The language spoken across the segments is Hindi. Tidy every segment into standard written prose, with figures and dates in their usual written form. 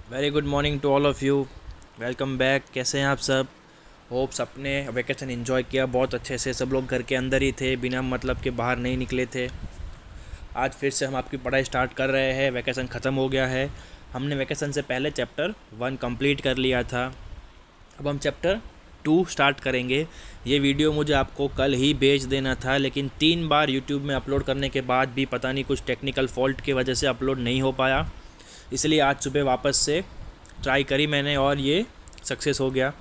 Very good morning to all of you. Welcome back. कैसे हैं आप सब? होप्स अपने वेकेशन एंजॉय किया बहुत अच्छे से। सब लोग घर के अंदर ही थे, बिना मतलब के बाहर नहीं निकले थे। आज फिर से हम आपकी पढ़ाई स्टार्ट कर रहे हैं। वैकेशन ख़त्म हो गया है। हमने वैकेशन से पहले चैप्टर 1 कंप्लीट कर लिया था। अब हम चैप्टर 2 स्टार्ट करेंगे। ये वीडियो मुझे आपको कल ही भेज देना था, लेकिन 3 बार यूट्यूब में अपलोड करने के बाद भी पता नहीं कुछ टेक्निकल फॉल्ट की वजह से अपलोड नहीं हो पाया। इसलिए आज सुबह वापस से ट्राई करी मैंने और ये सक्सेस हो गया।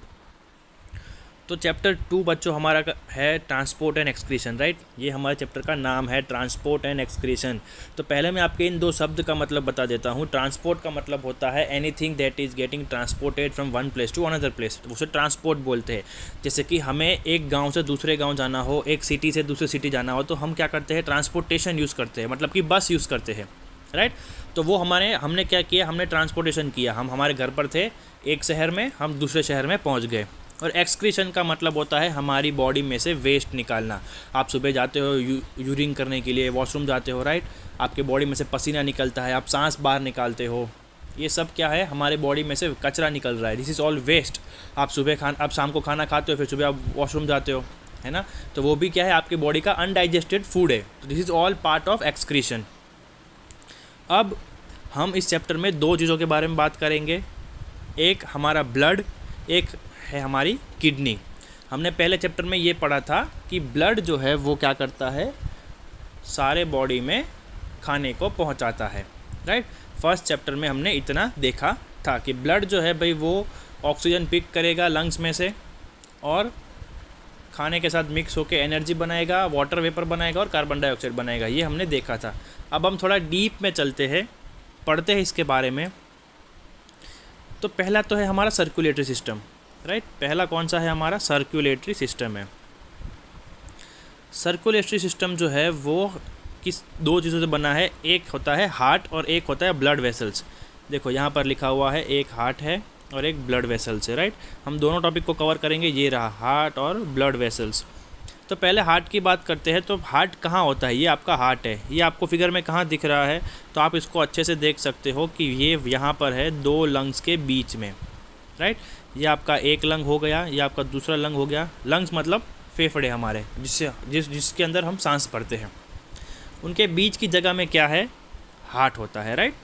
तो चैप्टर 2 बच्चों हमारा है ट्रांसपोर्ट एंड एक्सक्रीशन, राइट। ये हमारे चैप्टर का नाम है ट्रांसपोर्ट एंड एक्सक्रीशन। तो पहले मैं आपके इन 2 शब्द का मतलब बता देता हूँ। ट्रांसपोर्ट का मतलब होता है anything that is getting transported from one place to another place, उसे ट्रांसपोर्ट बोलते हैं। जैसे कि हमें एक गाँव से दूसरे गाँव जाना हो, एक सिटी से दूसरे सिटी जाना हो, तो हम क्या करते हैं? ट्रांसपोर्टेशन यूज़ करते हैं, मतलब कि बस यूज़ करते हैं, राइट। तो वो हमने क्या किया? हमने ट्रांसपोर्टेशन किया। हम हमारे घर पर थे एक शहर में, हम दूसरे शहर में पहुंच गए। और एक्सक्रीशन का मतलब होता है हमारी बॉडी में से वेस्ट निकालना। आप सुबह जाते हो यूरिन करने के लिए, वॉशरूम जाते हो, राइट। आपके बॉडी में से पसीना निकलता है, आप सांस बाहर निकालते हो। ये सब क्या है? हमारे बॉडी में से कचरा निकल रहा है। This is all waste. आप शाम को खाना खाते हो, फिर सुबह आप वॉशरूम जाते हो, है ना। तो वो भी क्या है? आपकी बॉडी का अनडाइजेस्टेड फूड है। तो this is all part of excretion. अब हम इस चैप्टर में 2 चीज़ों के बारे में बात करेंगे। एक हमारा ब्लड, एक है हमारी किडनी। हमने पहले चैप्टर में ये पढ़ा था कि ब्लड जो है वो क्या करता है? सारे बॉडी में खाने को पहुंचाता है, राइट। फर्स्ट चैप्टर में हमने इतना देखा था कि ब्लड जो है भाई वो ऑक्सीजन पिक करेगा लंग्स में से और खाने के साथ मिक्स होकर एनर्जी बनाएगा, वाटर वेपर बनाएगा और कार्बन डाइऑक्साइड बनाएगा। ये हमने देखा था। अब हम थोड़ा डीप में चलते हैं, पढ़ते हैं इसके बारे में। तो पहला तो है हमारा सर्कुलेटरी सिस्टम, राइट। पहला कौन सा है? हमारा सर्कुलेटरी सिस्टम है। सर्कुलेटरी सिस्टम जो है वो किस 2 चीज़ों से बना है? एक होता है हार्ट और एक होता है ब्लड वेसल्स। देखो यहाँ पर लिखा हुआ है, एक हार्ट है और एक ब्लड वेसल्स है, राइट। हम दोनों टॉपिक को कवर करेंगे। ये रहा हार्ट और ब्लड वेसल्स। तो पहले हार्ट की बात करते हैं। तो हार्ट कहाँ होता है? ये आपका हार्ट है। ये आपको फिगर में कहाँ दिख रहा है? तो आप इसको अच्छे से देख सकते हो कि ये यहाँ पर है 2 लंग्स के बीच में, राइट। ये आपका एक लंग हो गया, ये आपका दूसरा लंग हो गया। लंग्स मतलब फेफड़े हमारे, जिसके अंदर हम सांस भरते हैं। उनके बीच की जगह में क्या है? हार्ट होता है, राइट।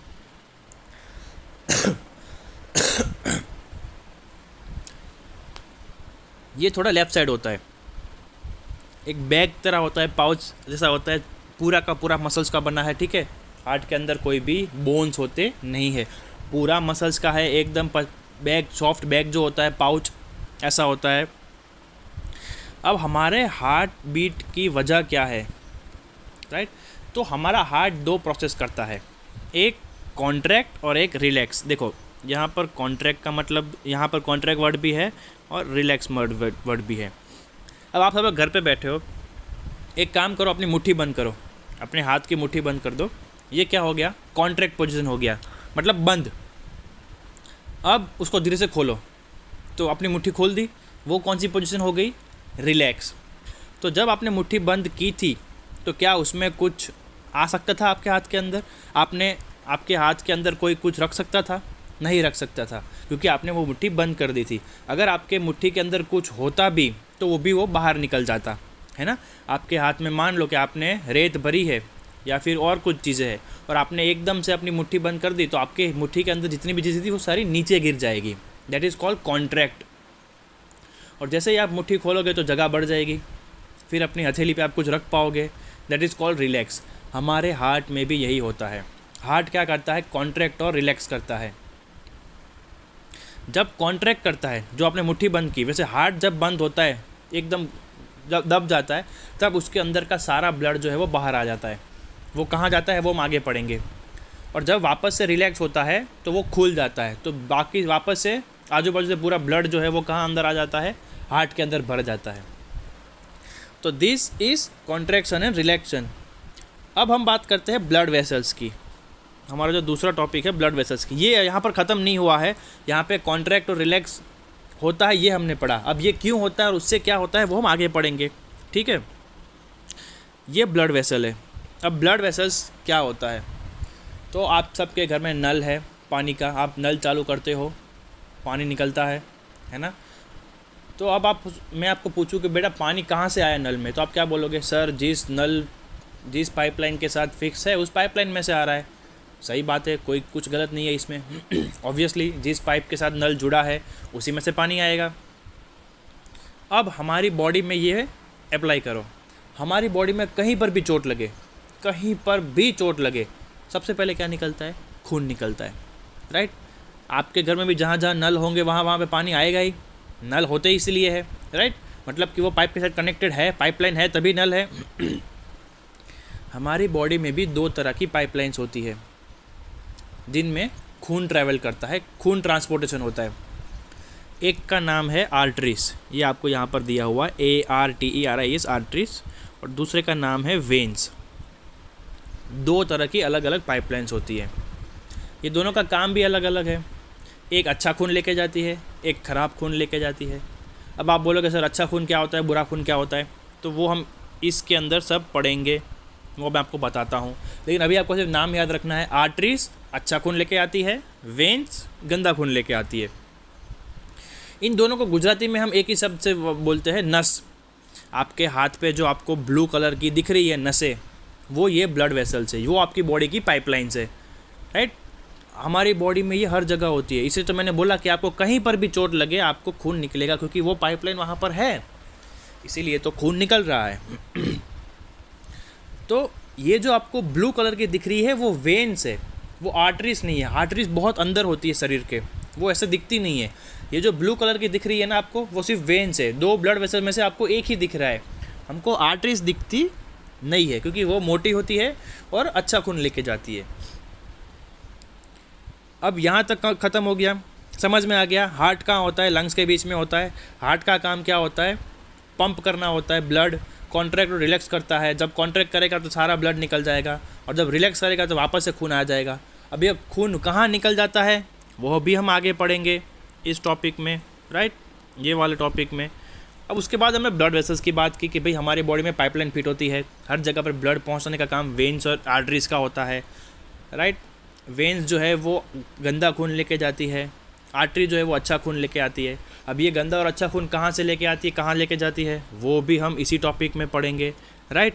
ये थोड़ा लेफ़्ट साइड होता है, एक बैग तरह होता है, पाउच जैसा होता है, पूरा का पूरा मसल्स का बना है, ठीक है। हार्ट के अंदर कोई भी बोन्स होते नहीं है, पूरा मसल्स का है एकदम। बैग, सॉफ्ट बैग जो होता है, पाउच ऐसा होता है। अब हमारे हार्ट बीट की वजह क्या है, राइट। तो हमारा हार्ट 2 प्रोसेस करता है, एक कॉन्ट्रैक्ट और एक रिलैक्स। देखो यहाँ पर कॉन्ट्रैक्ट का मतलब, यहाँ पर कॉन्ट्रैक्ट वर्ड भी है और रिलैक्स वर्ड भी है। अब आप सब घर पे बैठे हो, एक काम करो, अपनी मुट्ठी बंद करो, अपने हाथ की मुट्ठी बंद कर दो। ये क्या हो गया? कॉन्ट्रैक्ट पोजीशन हो गया, मतलब बंद। अब उसको धीरे से खोलो, तो अपनी मुट्ठी खोल दी, वो कौन सी पोजीशन हो गई? रिलैक्स। तो जब आपने मुट्ठी बंद की थी तो क्या उसमें कुछ आ सकता था आपके हाथ के अंदर? आपके हाथ के अंदर कोई कुछ रख सकता था? नहीं रख सकता था, क्योंकि आपने वो मुट्ठी बंद कर दी थी। अगर आपके मुट्ठी के अंदर कुछ होता भी तो वो बाहर निकल जाता, है ना। आपके हाथ में मान लो कि आपने रेत भरी है या फिर और कुछ चीज़ें हैं और आपने एकदम से अपनी मुट्ठी बंद कर दी, तो आपके मुट्ठी के अंदर जितनी भी चीज़ें थी वो सारी नीचे गिर जाएगी। That is called contract. और जैसे ही आप मुट्ठी खोलोगे तो जगह बढ़ जाएगी, फिर अपनी हथेली पे आप कुछ रख पाओगे। That is called relax. हमारे हार्ट में भी यही होता है। हार्ट क्या करता है? कॉन्ट्रैक्ट और रिलैक्स करता है। जब कॉन्ट्रैक्ट करता है, जो आपने मुट्ठी बंद की, वैसे हार्ट जब बंद होता है, एकदम जब दब जाता है, तब उसके अंदर का सारा ब्लड जो है वो बाहर आ जाता है। वो कहाँ जाता है वो हम आगे पढ़ेंगे। और जब वापस से रिलैक्स होता है तो वो खुल जाता है, तो बाकी वापस से आजू बाजू से पूरा ब्लड जो है वो कहाँ अंदर आ जाता है? हार्ट के अंदर भर जाता है। तो this is contraction and relaxation. अब हम बात करते हैं ब्लड वेसल्स की। हमारा जो दूसरा टॉपिक है ब्लड वेसल्स की, ये यहाँ पर ख़त्म नहीं हुआ है। यहाँ पे कॉन्ट्रैक्ट और रिलैक्स होता है, ये हमने पढ़ा। अब ये क्यों होता है और उससे क्या होता है वो हम आगे पढ़ेंगे, ठीक है। ये ब्लड वेसल है। अब ब्लड वेसल्स क्या होता है? तो आप सबके घर में नल है, पानी का, आप नल चालू करते हो, पानी निकलता है ना। तो अब मैं आपको पूछूं कि बेटा पानी कहाँ से आया नल में, तो आप क्या बोलोगे, सर जिस पाइपलाइन के साथ फिक्स है उस पाइपलाइन में से आ रहा है। सही बात है, कोई कुछ गलत नहीं है इसमें। ऑब्वियसली जिस पाइप के साथ नल जुड़ा है उसी में से पानी आएगा। अब हमारी बॉडी में ये अप्लाई करो, हमारी बॉडी में कहीं पर भी चोट लगे, सबसे पहले क्या निकलता है, खून निकलता है, राइट। आपके घर में भी जहाँ जहाँ नल होंगे वहाँ पे पानी आएगा ही, नल होते ही इसलिए है, राइट। मतलब कि वो पाइप के साथ कनेक्टेड है, पाइपलाइन है तभी नल है। हमारी बॉडी में भी 2 तरह की पाइपलाइंस होती है जिनमें खून ट्रैवल करता है, खून ट्रांसपोर्टेशन होता है। एक का नाम है आर्टरीज, ये आपको यहाँ पर दिया हुआ है ARTERIES, आर्टरीज, और दूसरे का नाम है वेन्स। 2 तरह की अलग अलग पाइपलाइंस होती है, ये दोनों का काम भी अलग अलग है। एक अच्छा खून लेके जाती है, एक ख़राब खून लेके जाती है। अब आप बोलोगे सर अच्छा खून क्या होता है, बुरा खून क्या होता है, तो वो हम इसके अंदर सब पढ़ेंगे, वो मैं आपको बताता हूँ। लेकिन अभी आपको सिर्फ नाम याद रखना है, आर्टरीज अच्छा खून लेके आती है, वेन्स गंदा खून लेके आती है। इन दोनों को गुजराती में हम एक ही शब्द से बोलते हैं, नस। आपके हाथ पे जो आपको ब्लू कलर की दिख रही है नसें, वो ये ब्लड वेसल्स है, वो आपकी बॉडी की पाइपलाइंस है, राइट। हमारी बॉडी में ये हर जगह होती है, इसलिए तो मैंने बोला कि आपको कहीं पर भी चोट लगे आपको खून निकलेगा, क्योंकि वो पाइपलाइन वहाँ पर है, इसीलिए तो खून निकल रहा है। तो ये जो आपको ब्लू कलर की दिख रही है वो वेन्स है, वो आर्टरीज नहीं है। आर्टरीज बहुत अंदर होती है शरीर के, वो ऐसे दिखती नहीं है। ये जो ब्लू कलर की दिख रही है ना आपको, वो सिर्फ वेन्स है। 2 ब्लड वेसल में से आपको एक ही दिख रहा है, हमको आर्टरीज दिखती नहीं है, क्योंकि वो मोटी होती है और अच्छा खून लेके जाती है। अब यहाँ तक ख़त्म हो गया, समझ में आ गया। हार्ट कहाँ होता है, लंग्स के बीच में होता है। हार्ट का काम क्या होता है, पंप करना होता है ब्लड, कॉन्ट्रैक्ट और रिलैक्स करता है। जब कॉन्ट्रैक्ट करेगा तो सारा ब्लड निकल जाएगा, और जब रिलैक्स करेगा तो वापस से खून आ जाएगा। अब ये खून कहाँ निकल जाता है वो भी हम आगे पढ़ेंगे इस टॉपिक में, राइट, ये वाले टॉपिक में। अब उसके बाद हमने ब्लड वेसल्स की बात की कि भाई हमारी बॉडी में पाइपलाइन फिट होती है, हर जगह पर ब्लड पहुंचाने का काम वेन्स और आर्टरीज का होता है, राइट। वेन्स जो है वो गंदा खून लेके जाती है, आर्टरी जो है वो अच्छा खून लेके आती है। अब ये गंदा और अच्छा खून कहाँ से लेके आती है, कहाँ लेके जाती है, वो भी हम इसी टॉपिक में पढ़ेंगे, राइट।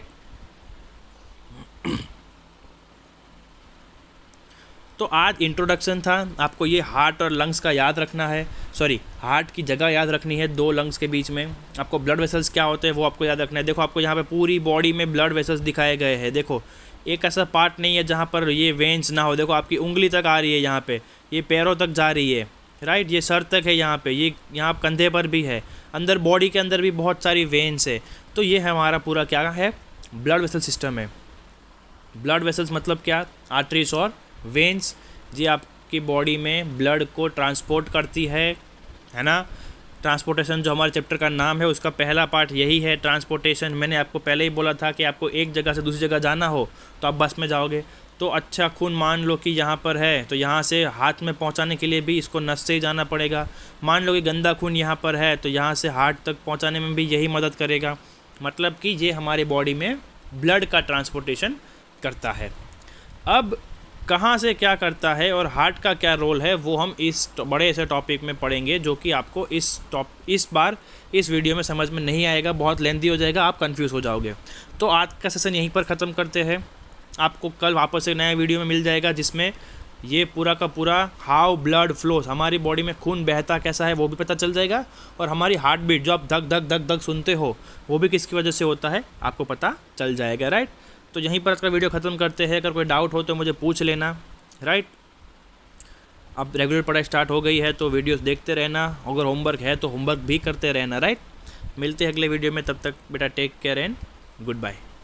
तो आज इंट्रोडक्शन था, आपको ये हार्ट और लंग्स का याद रखना है, सॉरी हार्ट की जगह याद रखनी है 2 लंग्स के बीच में। आपको ब्लड वेसल्स क्या होते हैं वो आपको याद रखना है। देखो आपको यहाँ पे पूरी बॉडी में ब्लड वेसल्स दिखाए गए हैं। देखो एक ऐसा पार्ट नहीं है जहाँ पर ये वेन्स ना हो। देखो आपकी उंगली तक आ रही है, यहाँ पे ये पैरों तक जा रही है, राइट, ये सर तक है, यहाँ पे ये यहाँ कंधे पर भी है, अंदर बॉडी के अंदर भी बहुत सारी वेन्स है। तो ये हमारा पूरा क्या है, ब्लड वेसल सिस्टम है। ब्लड वेसल्स मतलब क्या, आर्टरीज और वेन्स, जी आपकी बॉडी में ब्लड को ट्रांसपोर्ट करती है ना। ट्रांसपोर्टेशन जो हमारे चैप्टर का नाम है उसका पहला पार्ट यही है, ट्रांसपोर्टेशन। मैंने आपको पहले ही बोला था कि आपको एक जगह से दूसरी जगह जाना हो तो आप बस में जाओगे, तो अच्छा खून मान लो कि यहाँ पर है तो यहाँ से हाथ में पहुँचाने के लिए भी इसको नस से ही जाना पड़ेगा। मान लो कि गंदा खून यहाँ पर है तो यहाँ से हार्ट तक पहुँचाने में भी यही मदद करेगा। मतलब कि ये हमारे बॉडी में ब्लड का ट्रांसपोर्टेशन करता है। अब कहाँ से क्या करता है और हार्ट का क्या रोल है वो हम इस बड़े ऐसे टॉपिक में पढ़ेंगे, जो कि आपको इस बार इस वीडियो में समझ में नहीं आएगा, बहुत लेंथी हो जाएगा, आप कंफ्यूज हो जाओगे। तो आज का सेशन यहीं पर ख़त्म करते हैं। आपको कल वापस एक नया वीडियो में मिल जाएगा जिसमें ये पूरा का पूरा हाउ ब्लड फ्लोस, हमारी बॉडी में खून बहता कैसा है वो भी पता चल जाएगा, और हमारी हार्ट बीट जो आप धक धक धक धक सुनते हो वो भी किसकी वजह से होता है आपको पता चल जाएगा, राइट। तो यहीं पर इसका वीडियो ख़त्म करते हैं। अगर कोई डाउट हो तो मुझे पूछ लेना, राइट। अब रेगुलर पढ़ाई स्टार्ट हो गई है तो वीडियोस देखते रहना, अगर होमवर्क है तो होमवर्क भी करते रहना, राइट। मिलते हैं अगले वीडियो में, तब तक बेटा take care and good bye.